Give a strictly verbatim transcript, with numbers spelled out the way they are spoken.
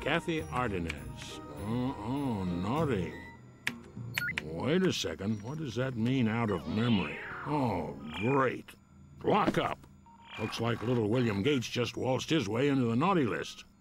Kathy Ardenez. Oh, oh, naughty. Wait a second. What does that mean, out of memory? Oh, great. Lock up. Looks like little William Gates just waltzed his way into the naughty list.